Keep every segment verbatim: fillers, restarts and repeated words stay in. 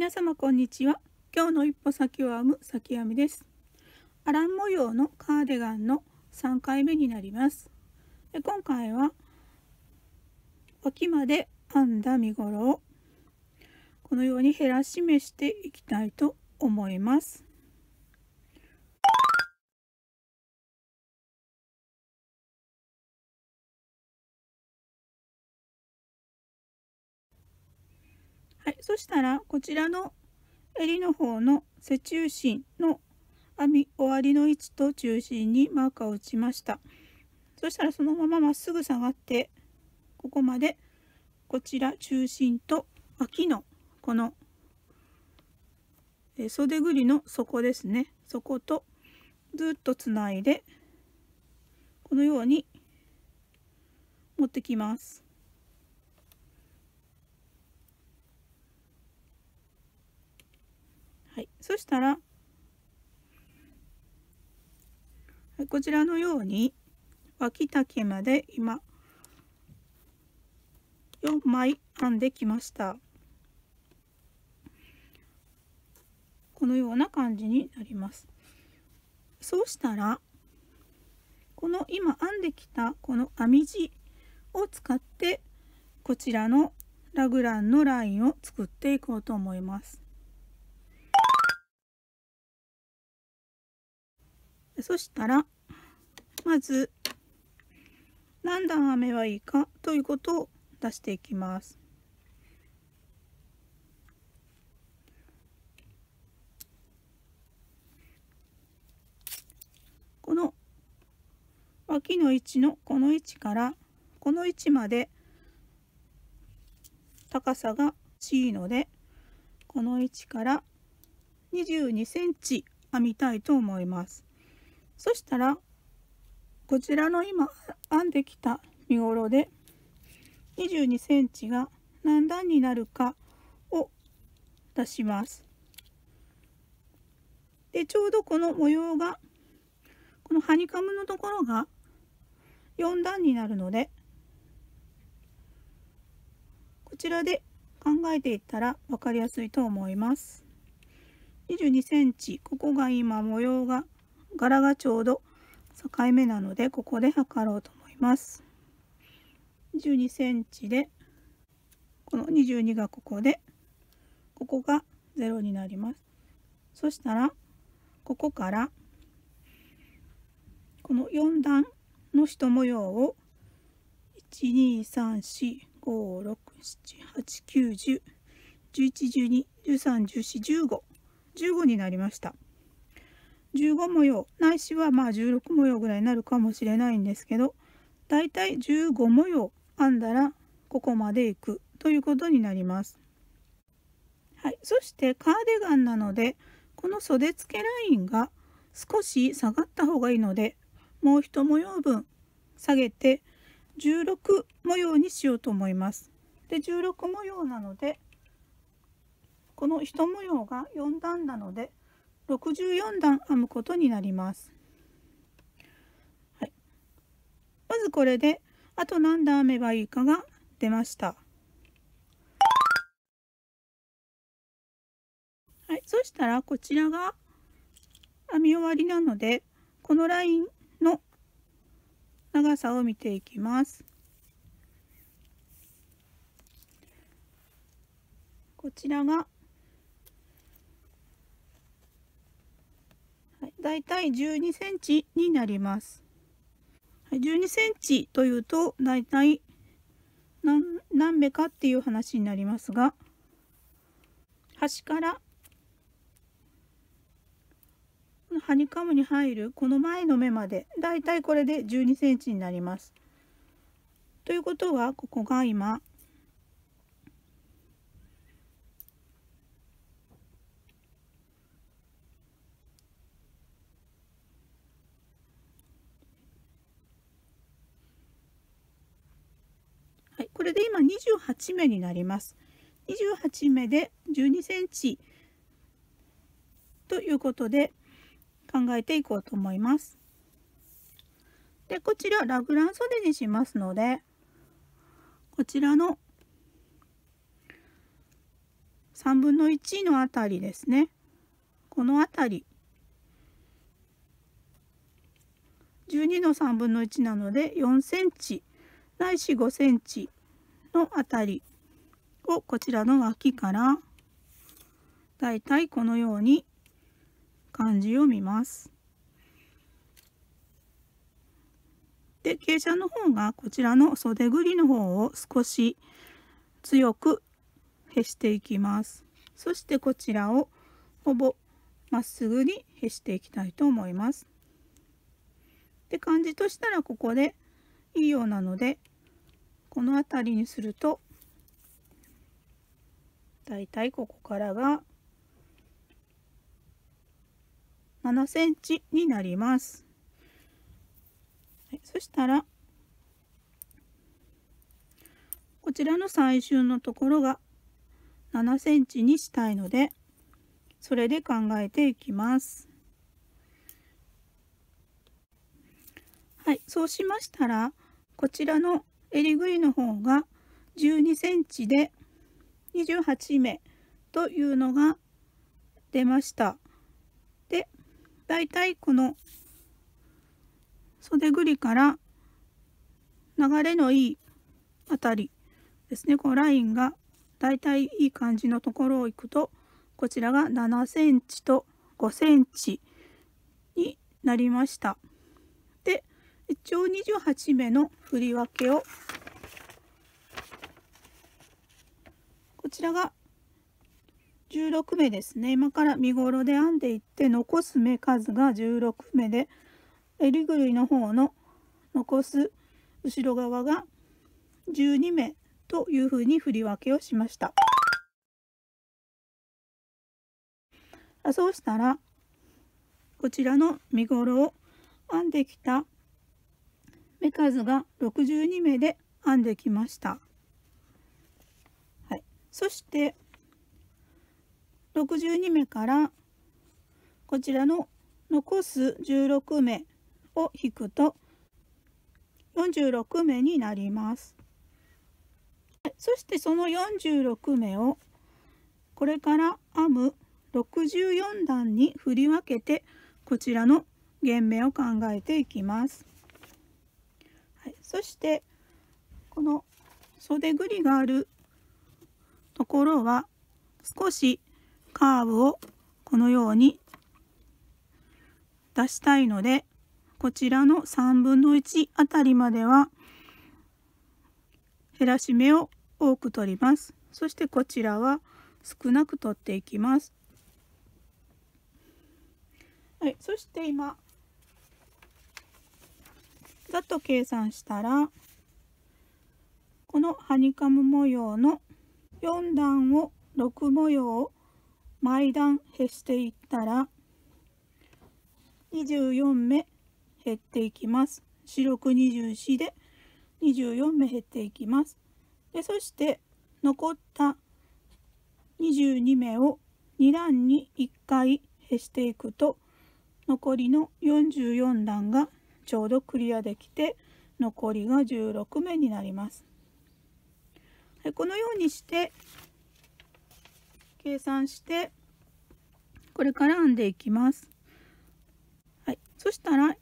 皆様こんにちは。今日の一歩先を編む先編みです。アラン模様のカーディガンのさんかいめになります。で今回は脇まで編んだ身ごろをこのように減らし目していきたいと思います。はい、そしたらこちらの襟の方の背中心の編み終わりの位置と中心にマーカーを打ちました。そしたらそのまままっすぐ下がってここまでこちら中心と脇のこの袖ぐりの底ですね、そことずっとつないでこのように持ってきます。はい、そしたらこちらのように脇丈まで今よんまい編んできました。このような感じになります。そうしたらこの今編んできたこの編み地を使ってこちらのラグランのラインを作っていこうと思います。そしたらまず何段編めばいいかということを出していきます。この脇の位置のこの位置からこの位置まで高さが小いのでこの位置からにじゅうにセンチ編みたいと思います。そしたらこちらの今編んできた身ごろでにじゅうにセンチが何段になるかを出します。でちょうどこの模様がこのハニカムのところがよん段になるのでこちらで考えていったら分かりやすいと思います。にじゅうにセンチ、ここが今模様が柄がちょうど境目なのでここで測ろうと思います。にじゅうにセンチでこのにじゅうにがここでここがゼロになります。そしたらここからこのよん段の一模様をいちにさんしごろくしちはちきゅうじゅうじゅういちじゅうにじゅうさんじゅうよんじゅうごじゅうごになりました。じゅうご模様ないしはまあじゅうろく模様ぐらいになるかもしれないんですけど、だいたいじゅうご模様編んだらここまでいくということになります。はい、そしてカーディガンなのでこの袖付けラインが少し下がった方がいいのでもう一模様分下げてじゅうろく模様にしようと思います。でじゅうろく模様なのでこの一模様がよん段なのでろくじゅうよん段編むことになります。はい、まずこれであと何段編めばいいかが出ました。はい、そしたらこちらが編み終わりなのでこのラインの長さを見ていきます。こちらが、はい、だいたいじゅうにセンチになります。はい、じゅうにセンチというとだいたい 何, 何目かっていう話になりますが、端からハニカムに入るこの前の目までだいたいこれでじゅうにセンチになります。ということはここが今はい、これで今にじゅうはち目になります。にじゅうはち目でじゅうにセンチということで考えていこうと思います。でこちらラグラン袖にしますのでこちらのさんぶんのいちのあたりですね。このあたりじゅうにのさんぶんのいちなのでよんセンチないしごセンチのあたりをこちらの脇からだいたいこのように漢字を見ます。で、傾斜の方がこちらの袖ぐりの方を少し強くへしていきます。そしてこちらをほぼまっすぐにへしていきたいと思います。で、漢字としたらここでいいようなので、この辺りにするとだいたいここからがななセンチになります。はい、そしたらこちらの最終のところがななセンチにしたいので、それで考えていきます。はい、そうしましたらこちらの襟ぐりの方がじゅうにセンチでにじゅうはちめというのが出ました。で、だいたいこの袖ぐりから流れのいいあたりですね、このラインがだいたいいい感じのところを行くと、こちらがななセンチとごセンチになりました。で、一応にじゅうはちめの振り分けを、こちらがじゅうろくめですね。今から身ごろで編んでいって残す目数がじゅうろくめで、襟ぐりの方の残す後ろ側がじゅうにめというふうに振り分けをしました。そうしたらこちらの身ごろを編んできた目数がろくじゅうにめで編んできました。はい、そしてろくじゅうにめからこちらの残すじゅうろくめを引くとよんじゅうろくめになります。はい、そしてそのよんじゅうろくめをこれから編むろくじゅうよんだんに振り分けてこちらの弦目を考えていきます。はい、そしてこの袖ぐりがあるところは少しカーブをこのように出したいので、こちらのさんぶんのいちあたりまでは減らし目を多く取ります。そしてこちらは少なく取っていきます。はい、そして今ざっと計算したら、このハニカム模様のよんだんをろく模様を毎段減していったらにじゅうよんめ減っていきます。よんろくにじゅうよんでにじゅうよんめ減っていきます。で、そして残ったにじゅうにめをにだんにいっかい減していくと、残りのよんじゅうよんだんがちょうどクリアできて、残りがじゅうろくめになります。はい、このようにして計算してこれから編んでいきます。はい、そしたら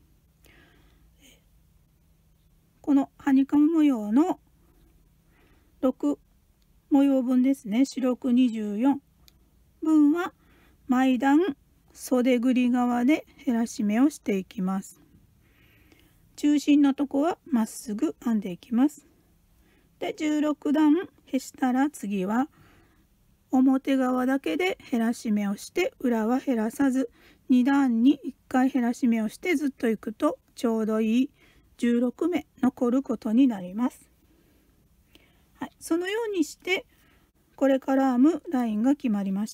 このハニカム模様のろく模様分ですね、よんろくにじゅうよん分は毎段袖ぐり側で減らし目をしていきます。中心のとこはまっすぐ編んでいきます。で、じゅうろくだん減したら次は表側だけで減らし目をして、裏は減らさずにだんにいっかい減らし目をしてずっといくとちょうどいいじゅうろくめ残ることになります。はい、そのようにしてこれから編むラインが決まりました。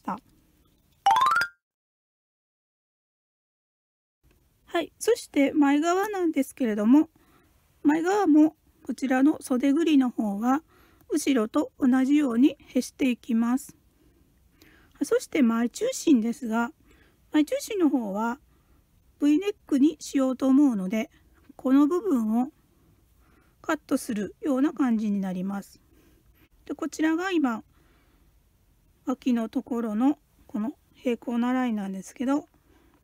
はい、そして前側なんですけれども、前側もこちらの袖ぐりの方は後ろと同じようにへしていきます。そして前中心ですが、前中心の方は V ネックにしようと思うので、この部分をカットするような感じになります。で、こちらが今脇のところのこの平行なラインなんですけど、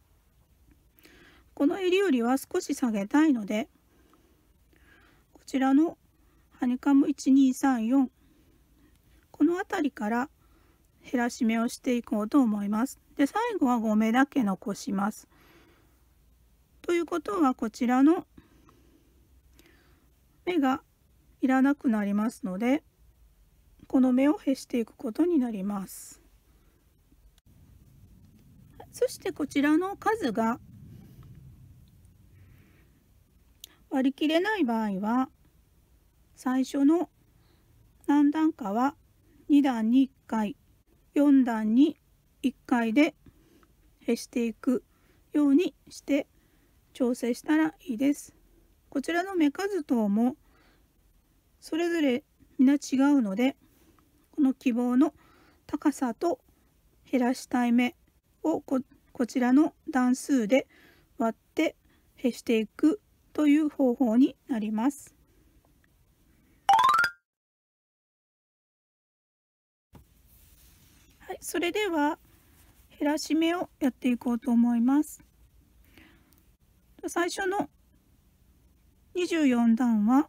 この襟よりは少し下げたいので、こちらのハニカムいちにさんよん、この辺りから減らし目をしていこうと思います。で、最後はご目だけ残します。ということはこちらの目がいらなくなりますので、この目を消していくことになります。そしてこちらの数が割り切れない場合は、最初の何段かはに段にいっかい、よん段にいっかいで消していくようにして調整したらいいです。こちらの目数等もそれぞれ皆違うので、この希望の高さと減らしたい目を こ, こちらの段数で割って消していくという方法になります。はい、それでは減らし目をやっていこうと思います。最初のにじゅうよん段は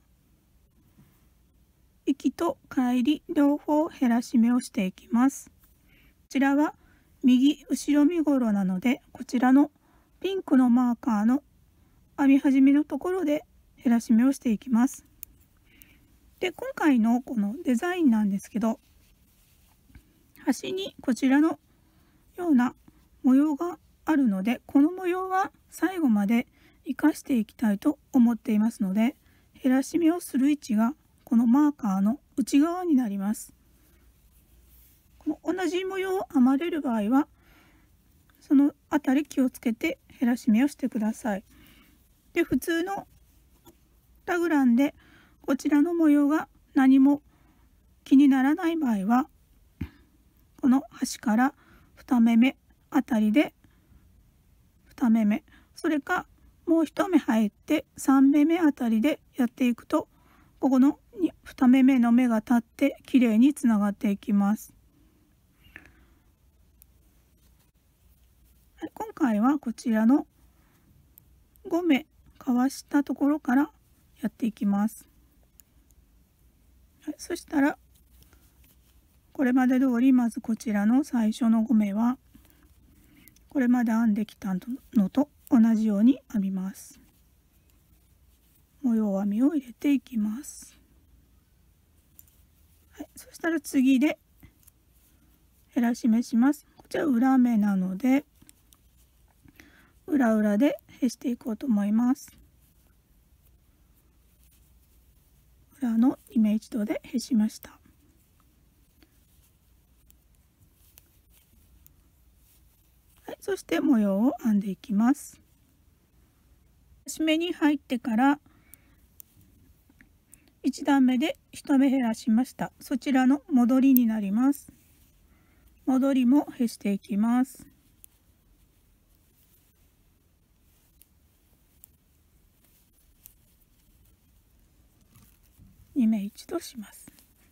行きと帰り両方減らし目をしていきます。こちらは右後ろ身ごろなので、こちらのピンクのマーカーの編み始めのところで減らし目をしていきます。で、今回のこのデザインなんですけど、端にこちらのような模様があるので、この模様は最後まで生かしていきたいと思っていますので、減らし目をする位置がこのマーカーの内側になります。この同じ模様を編まれる場合は、そのあたり気をつけて減らし目をしてください。で、普通のラグランでこちらの模様が何も気にならない場合は、この端からに目目あたりでに目目、それかもういち目入ってさん目目あたりでやっていくと、ここのに目目の目が立ってきれいにつながっていきます。はい、今回はこちらのご目かわしたところからやっていきます。はい、そしたらこれまで通りまずこちらの最初のご目はこれまで編んできたのと同じように編みます。模様編みを入れていきます。はい、そしたら次で減らし目します。こちら裏目なので裏裏で消していこうと思います。裏のに目一度で消しました。はい、そして模様を編んでいきます。減らし目に入ってからいち段目でいち目減らしました。そちらの戻りになります。戻りも消していきます。に目一度します。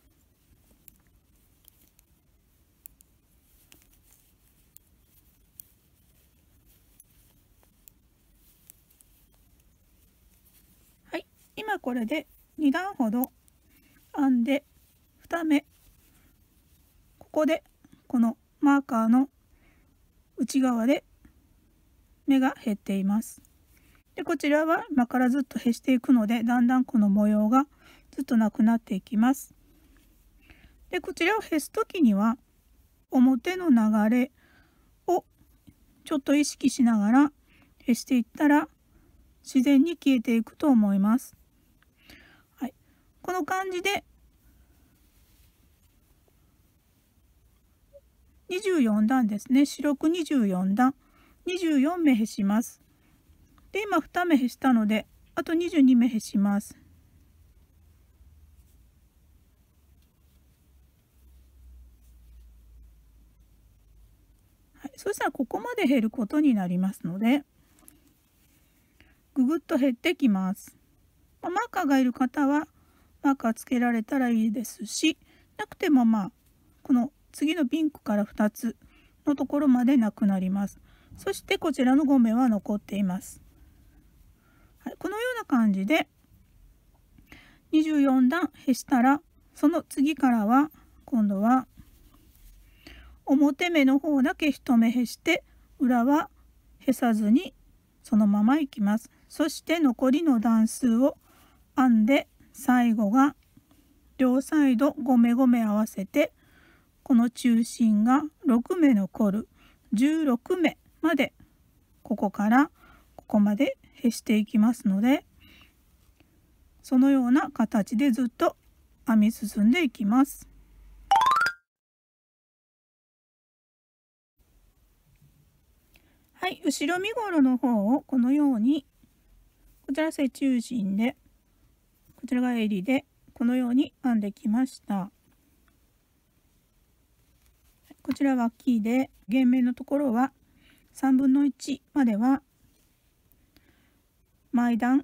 はい、今これでに段ほど編んでに目、ここでこのマーカーの内側で目が減っています。で、こちらは今からずっと消していくので、だんだんこの模様がずっとなくなっていきます。で、こちらを消す時には表の流れをちょっと意識しながら消していったら自然に消えていくと思います。はい、この感じでにじゅうよん段ですね。白くにじゅうよん段、にじゅうよん目消します。で、今に目消したので、あとにじゅうに目消します。はい、そしたらここまで減ることになりますので、ぐぐっと減ってきます。まあ、マーカーがいる方はマーカーつけられたらいいですし、なくてもまあこの次のピンクからふたつのところまでなくなります。そしてこちらのご目は残っています。はい、このような感じでにじゅうよんだんへしたら、その次からは今度は表目の方だけ一目へして裏はへさずにそのままいきます。そして残りの段数を編んで、最後が両サイドご目ご目合わせて、この中心がろく目残るじゅうろく目まで、ここからここまでへしていきますので、そのような形でずっと編み進んでいきます。はい、後ろ身ごろの方をこのように、こちら背中心で、こちらが襟で、このように編んできました。こちら脇で、原面のところはさんぶんのいちまでは前段、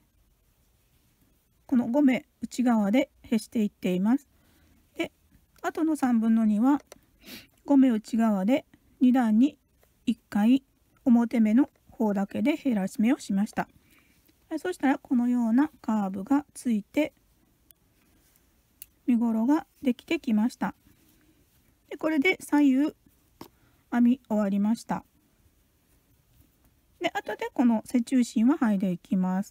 このご目内側でへしていっています。で、あとのさんぶんのにはご目内側でに段にいっかい表目の方だけで減らし目をしました。そしたらこのようなカーブがついて身ごろができてきました。でこれで左右編み終わりました。で後でこの背中心は剥いでいきます。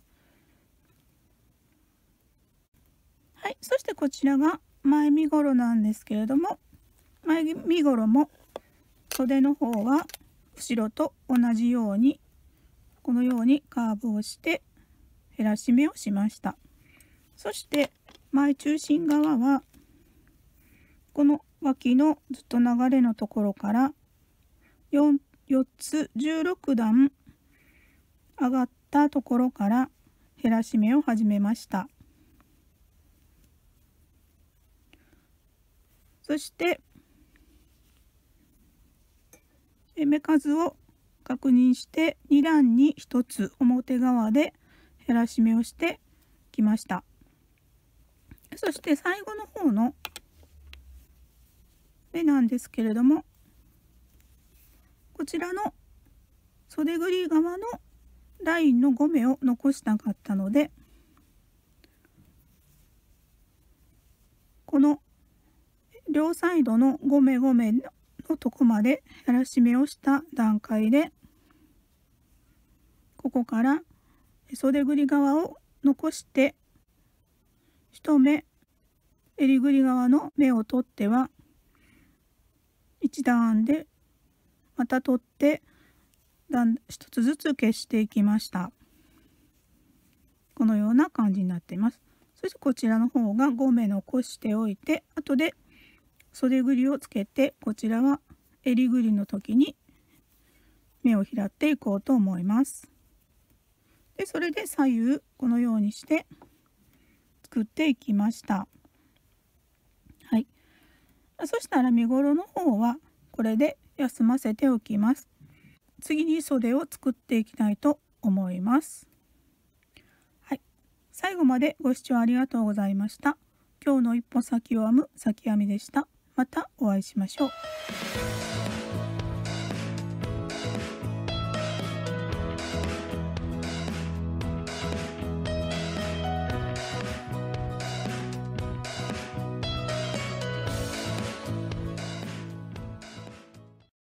はい、そしてこちらが前身ごろなんですけれども、前身ごろも袖の方は後ろと同じようにこのようにカーブをして減らし目をしました。そして前中心側はこの脇のずっと流れのところから 4, 4つじゅうろく段上がったところから減らし目を始めました。そして目数を確認してに段にひとつ表側で減らし目をしてきました。そして最後の方の目なんですけれども、こちらの袖ぐり側のラインのご目を残したかったので、この両サイドのご目ご目のとこまで減らし目をした段階で、ここから袖ぐり側を残して一目襟ぐり側の目を取ってはいち段編んで、また取って一つずつ消していきました。このような感じになっています。そしてこちらの方がご目残しておいて、後で袖ぐりをつけて、こちらは襟ぐりの時に目を拾っていこうと思います。でそれで左右このようにして作っていきました。はい、そしたら身ごろの方はこれで休ませておきます。次に袖を作っていきたいと思います。はい、最後までご視聴ありがとうございました。今日の一歩先を編む先編みでした。またお会いしましょう。